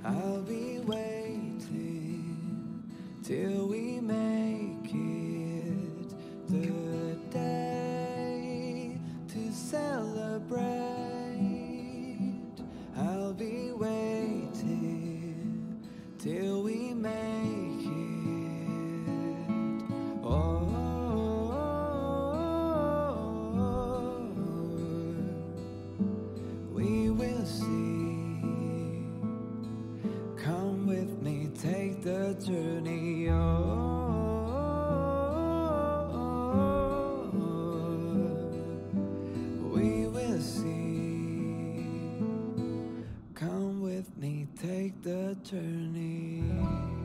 I'll be waiting till we make it the day to celebrate. I'll be waiting till we make it. Oh, we will see. Come with me, take the journey. Oh, we will see. Come with me, take the journey.